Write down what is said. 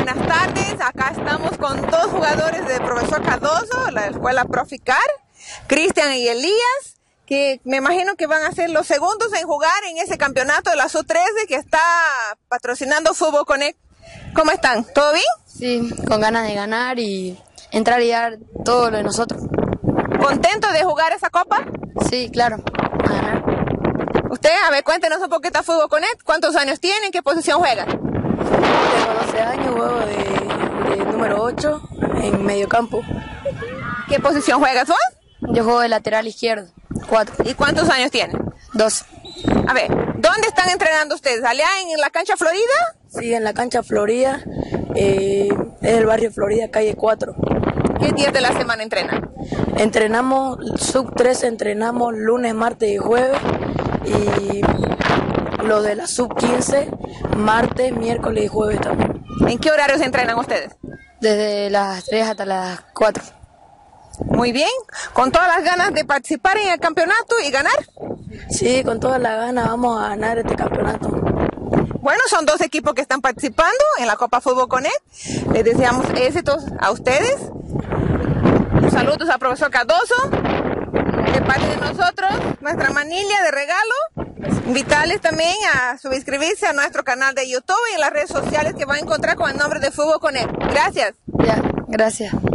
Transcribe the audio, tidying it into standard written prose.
Buenas tardes, acá estamos con dos jugadores de Profesor Cardoso, la escuela Proficar, Cristian y Elías, que me imagino que van a ser los segundos en jugar en ese campeonato de la Sub-13 que está patrocinando Fútbol Connect. ¿Cómo están? ¿Todo bien? Sí, con ganas de ganar y entrar y dar todo lo de nosotros. ¿Contento de jugar esa copa? Sí, claro, a ganar. Usted, a ver, cuéntenos un poquito a Fútbol Connect. ¿Cuántos años tienen? ¿Qué posición juegan? Tengo 12 años, juego de número 8 en mediocampo. ¿Qué posición juegas vos? Yo juego de lateral izquierdo, 4. ¿Y cuántos años tienen? 12. A ver, ¿dónde están entrenando ustedes? ¿Allá en la cancha Florida? Sí, en la cancha Florida, es el barrio Florida, calle 4. ¿Qué días de la semana entrenan? Entrenamos sub-13, entrenamos lunes, martes y jueves, y lo de la sub-15, martes, miércoles y jueves también. ¿En qué horarios entrenan ustedes? Desde las 3 hasta las 4. Muy bien, con todas las ganas de participar en el campeonato y ganar. Sí, con todas las ganas vamos a ganar este campeonato. Bueno, son dos equipos que están participando en la Copa Fútbol Connect. Les deseamos éxitos a ustedes. Saludos al profesor Cardoso. De parte de nosotros, nuestra manilla de regalo. Invitarles también a suscribirse a nuestro canal de YouTube y en las redes sociales que van a encontrar con el nombre de Fútbol Connect. Gracias. Ya, gracias.